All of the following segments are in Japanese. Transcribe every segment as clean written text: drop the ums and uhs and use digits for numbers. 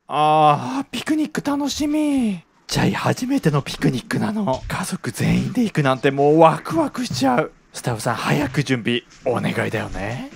ピクニック楽しみ。チャイ初めてのピクニックなの。家族全員で行くなんてもうワクワクしちゃう。スタッフさん早く準備お願いだよね。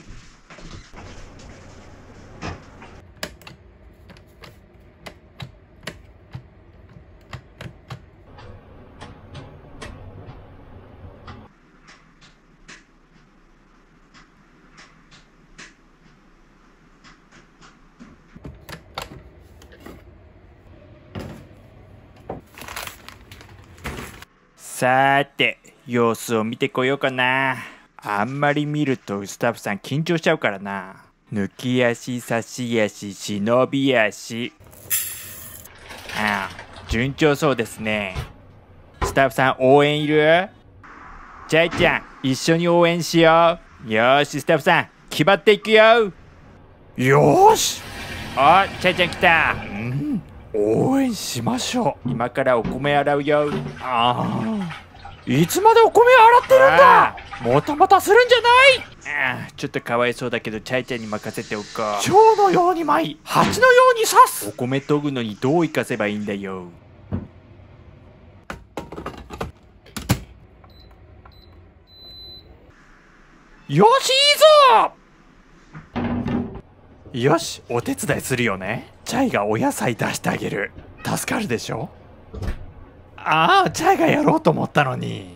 さーて様子を見てこようかな。あんまり見るとスタッフさん緊張しちゃうからな。抜き足差し足忍び足。順調そうですね。スタッフさん応援いる？チャイちゃん一緒に応援しよう。よーしスタッフさん決まっていくよ。よーし。チャイちゃん来た。応援しましょう。今からお米洗うよ。いつまでお米洗ってるんだ。もたもたするんじゃない。ちょっとかわいそうだけどチャイちゃんに任せておこう。蝶のように舞い蜂のように刺す。お米研ぐのにどう生かせばいいんだよ。よしいいぞ。よしお手伝いするよね。チャイがお野菜出してあげる。助かるでしょ。チャイがやろうと思ったのに。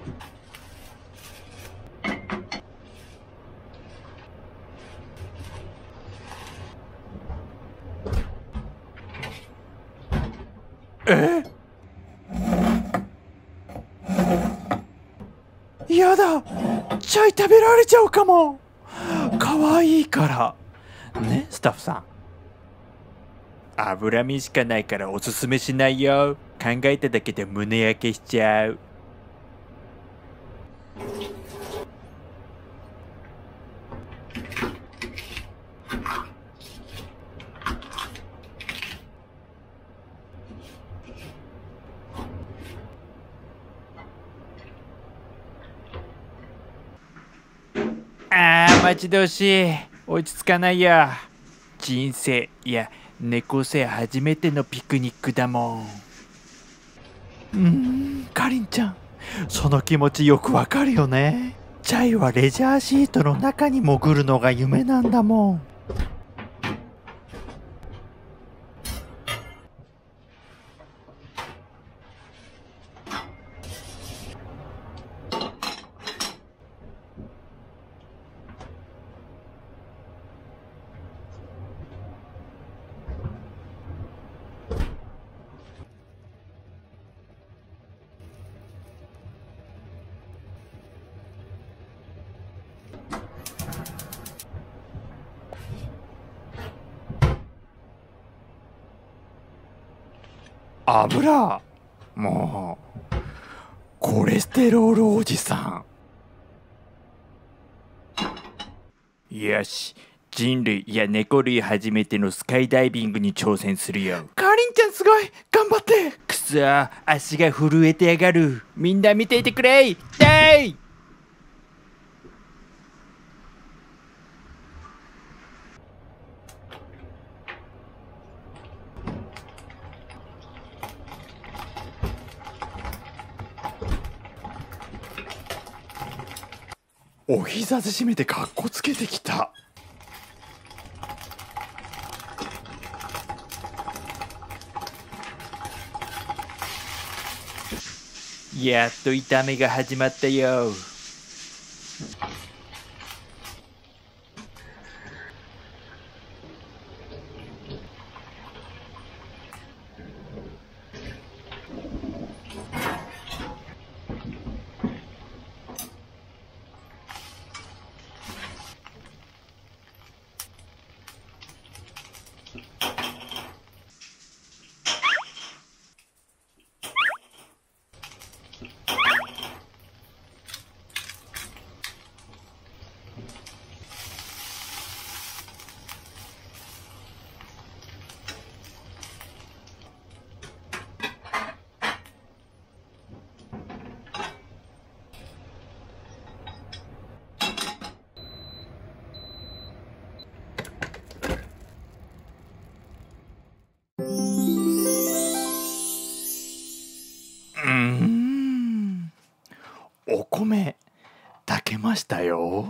やだ、チャイ食べられちゃうかも。かわいいからね。スタッフさん脂身しかないからおすすめしないよ。考えただけで胸焼けしちゃう。待ち遠しい。落ち着かないや。人生いや猫背初めてのピクニックだもん。かりんちゃんその気持ちよくわかるよね。チャイはレジャーシートの中に潜るのが夢なんだもん。油もうコレステロールおじさん。よし人類いや猫類初めてのスカイダイビングに挑戦するよ。かりんちゃんすごい頑張って。くそ足が震えてやがる。みんな見ていてくれ。デイお膝で締めてかっこつけてきた。やっと炒めが始まったよ。 お米炊けましたよ。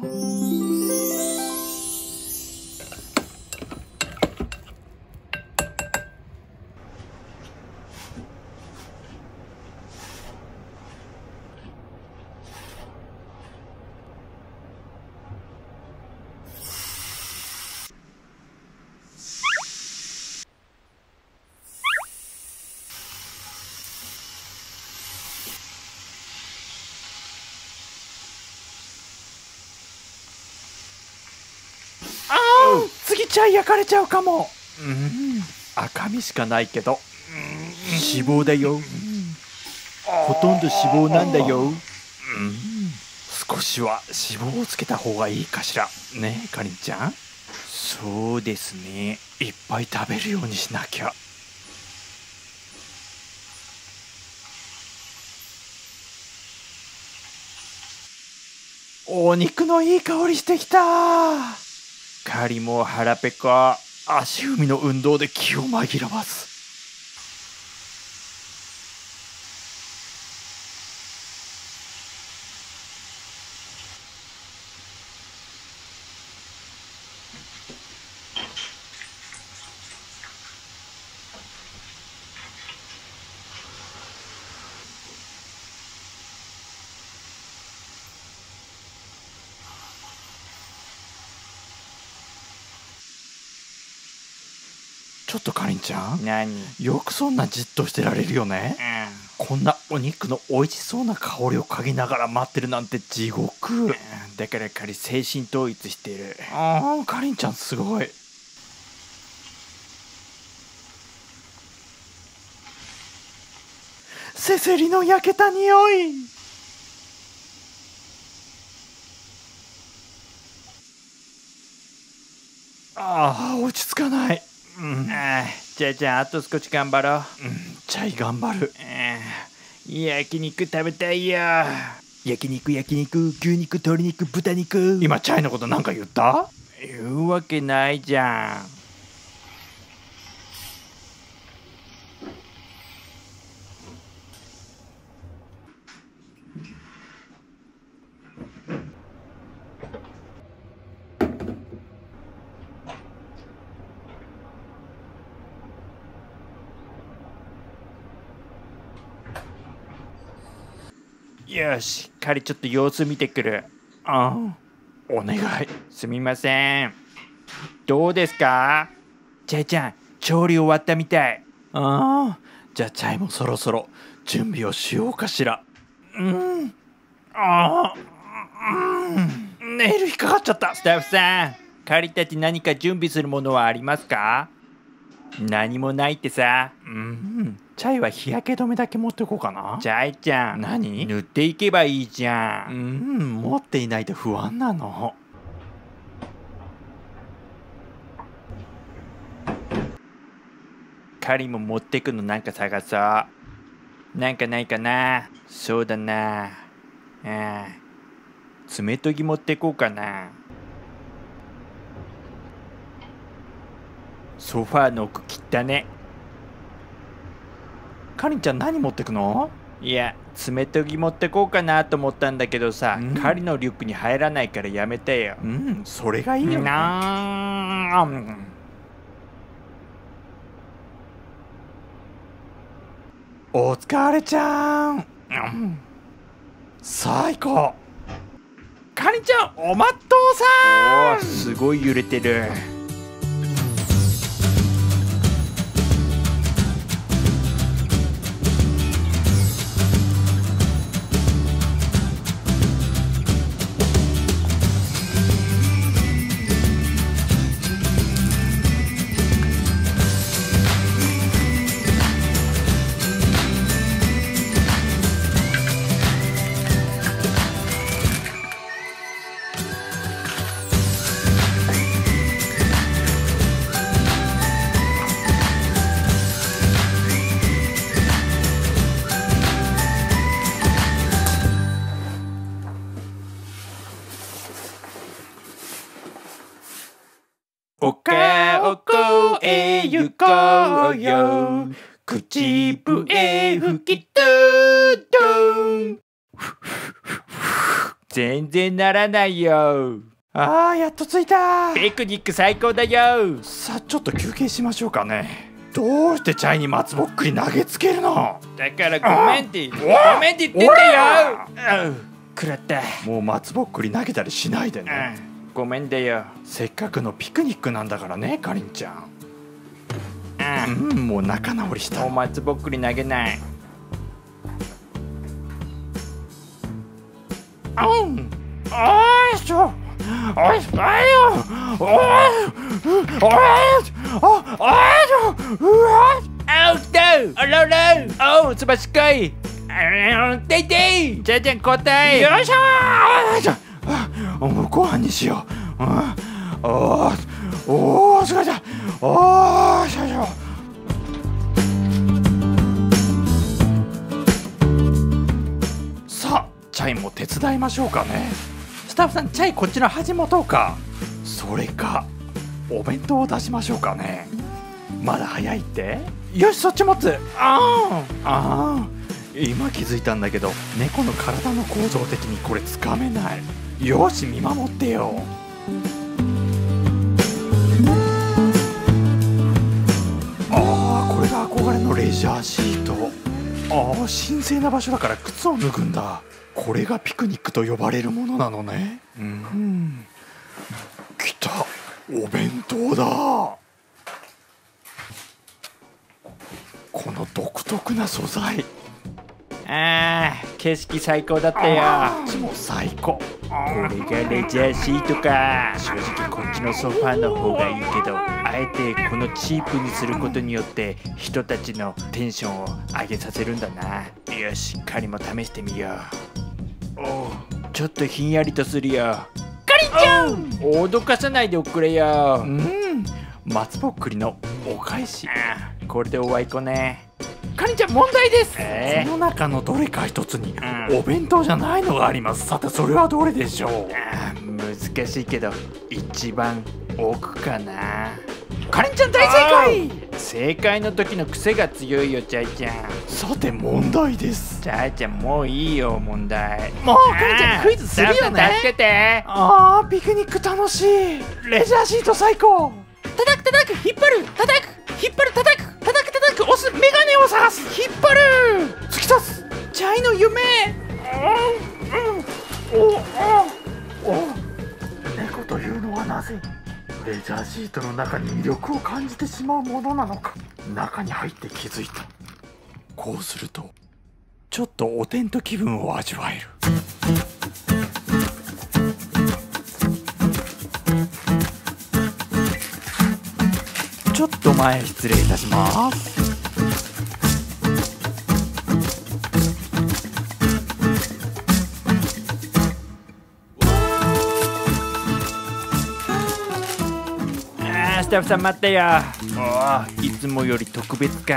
次チャイ焼かれちゃうかも。赤身しかないけど脂肪だよ。ほとんど脂肪なんだよ。少しは脂肪をつけた方がいいかしらねえ、かりんちゃん。そうですね、いっぱい食べるようにしなきゃ。お肉のいい香りしてきた。カリも腹ペコ、足踏みの運動で気を紛らわす。ちょっとかりんちゃん、何？よくそんなじっとしてられるよね。こんなお肉の美味しそうな香りを嗅ぎながら待ってるなんて地獄。だからかり精神統一してる。かりんちゃんすごい。せせりの焼けた匂い。落ち着かない。じゃああと少し頑張ろう。チャイ頑張る。焼肉食べたいよ。焼肉、牛肉、鶏肉、豚肉。今チャイのことなんか言った？言うわけないじゃん。よし、カリちょっと様子見てくる。お願い。すみません。どうですか？チャイちゃん、調理終わったみたい。じゃあチャイもそろそろ準備をしようかしら。ネイル引っかかっちゃった。スタッフさん、カリたち何か準備するものはありますか？何もないってさ。チャイは日焼け止めだけ持ってこうかな。チャイちゃん、何？塗っていけばいいじゃん。持っていないと不安なの。カリも持ってくのなんか探そう。なんかないかな。そうだな。爪研ぎ持ってこうかな。ソファーの奥切ったね。かりんちゃん何持ってくの？いや、爪研ぎ持ってこうかなと思ったんだけどさ、カリのリュックに入らないからやめてよ。それがいいよね。お疲れちゃん。最高。かりんちゃん、おまっとうさん。すごい揺れてる。おこへ行こうよ。口笛吹きとどん。 全然ならないよ。 あー、やっと着いた。 ピクニック最高だよ。 さあ、ちょっと休憩しましょうかね。どうしてチャイに松ぼっくり投げつけるの？ だからごめんって言ってんだよ。食らった。 もう松ぼっくり投げたりしないでね。 ごめんだよ。 せっかくのピクニックなんだからね、かりんちゃん。もう仲直りした。 もう松ぼっくり投げない。 おいしょ。おいしょ。 あおすばしっこい。ていてい。じゃじゃん交代。 よいしょー。もうご飯にしよう。おー、すごいじゃん。おー、しょしょ。さあ、チャイも手伝いましょうかね。スタッフさん、チャイこっちの端持とうか。それか、お弁当を出しましょうかね。まだ早いって。よし、そっち持つ。今気づいたんだけど、猫の体の構造的にこれつかめない。よし、見守ってよ。これが憧れのレジャーシート。神聖な場所だから靴を脱ぐんだ。これがピクニックと呼ばれるものなのね。来た、お弁当だ。この独特な素材。 景色最高だったよ。 もう最高。 これがレジャーシートか。正直こっちのソファーの方がいいけど、あえてこのチープにすることによって人たちのテンションを上げさせるんだな。よし、カリも試してみよう。ちょっとひんやりとするよ。カリンちゃん、脅かさないでおくれよ。 松ぼっくりのお返し。 これでおあいこね。 かりんちゃん、問題です。この中のどれか一つにお弁当じゃないのがあります。さて、それはどれでしょう？ 難しいけど一番奥かな。 かりんちゃん、大正解。 正解の時の癖が強いよ、チャイちゃん。 さて、問題です。 チャイちゃん、もういいよ、問題。 もうかりんちゃん、クイズするよね。 助けて。 ピクニック楽しい。レジャーシート最高。叩く、引っ張る、叩く、引っ張る、叩く、押す、メガネを探す、引っ張る、突き刺す、チャイの夢。猫というのはなぜレジャーシートの中に魅力を感じてしまうものなのか。中に入って気づいた。こうするとちょっとおテント気分を味わえる。ちょっと前失礼いたします。 スタッフさん待ってよ。いつもより特別感。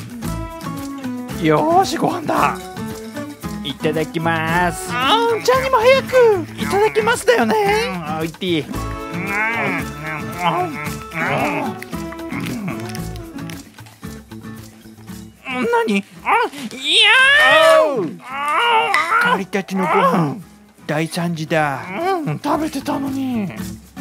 よーし、ご飯だ。 いただきます。 ちゃんにも早くいただきますだよね。 おいて。 何？ カリたちのご飯大惨事だ。 食べてたのに。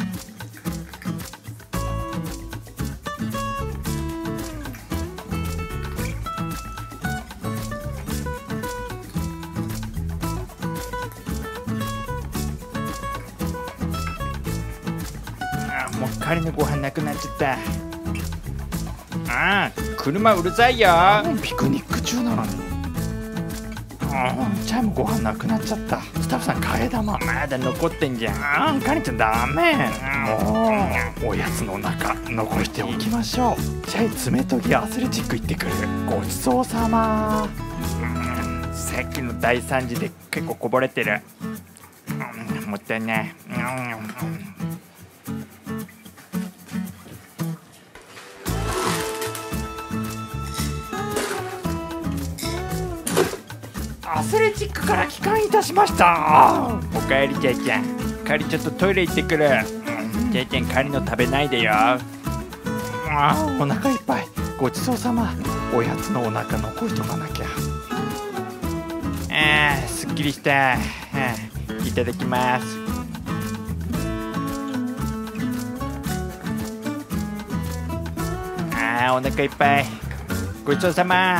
もうカリのご飯なくなっちゃった。車うるさいよ。 ピクニック中なのに。チャイもご飯なくなっちゃった。スタッフさん、替え玉まだ残ってんじゃん。 カリちゃん、ダメ。もうおやつの中残しておきましょう。チャイ、爪研ぎアスレチック行ってくる。ごちそうさま。 さっきの大惨事で結構こぼれてる。もったいない。 アスレチックから帰還いたしました。 おかえり、チャイちゃん。カリちょっとトイレ行ってくる。チャイちゃん、カリの食べないでよ。 お腹いっぱい。ごちそうさま。おやつのお腹残しとかなきゃ。 すっきりした。 いただきます。お腹いっぱい。ごちそうさま。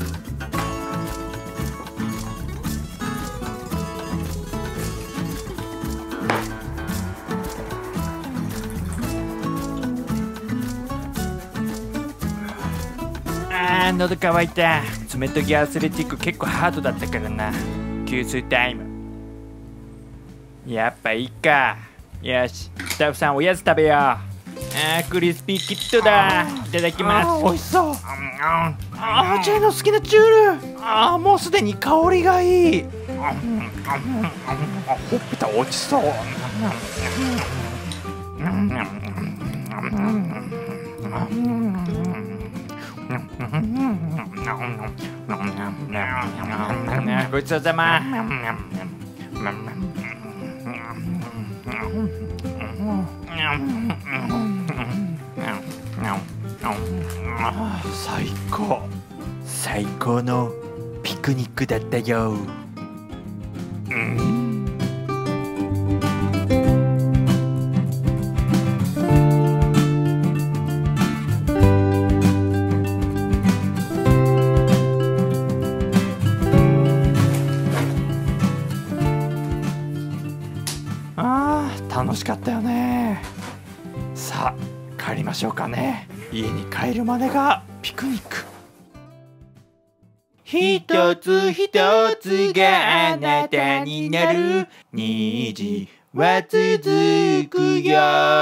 喉乾いた。爪研ぎアスレティック結構ハードだったからな。給水タイム。やっぱいいか。よし、スタッフさんおやつ食べよう。クリスピーキットだ。いただきます。 美味しそう。チャイの好きなチュール。もうすでに香りがいい。ほっぺた落ちそう。 ごちそうさま。最高のピクニックだったよ。 楽しかったよね。さあ帰りましょうかね。家に帰るまでがピクニック。 一つ一つがあなたになる。虹は続くよ。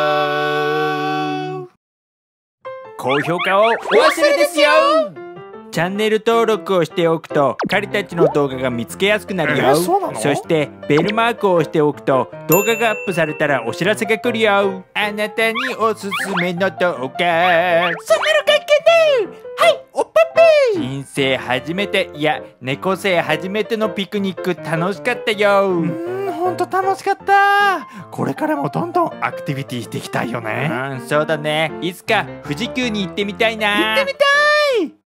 高評価をお忘れですよ。チャンネル登録をしておくと彼たちの動画が見つけやすくなるよ。 そうなの？ そしてベルマークを押しておくと動画がアップされたらお知らせが来るよ。あなたにおすすめの動画。そんなの関係ねえ。はい、おっぱっぴー。人生初めて、いや猫生初めてのピクニック楽しかったよ。 ほんと楽しかった。これからもどんどんアクティビティしていきたいよね。 そうだね。いつか富士急に行ってみたいな。 行ってみたい。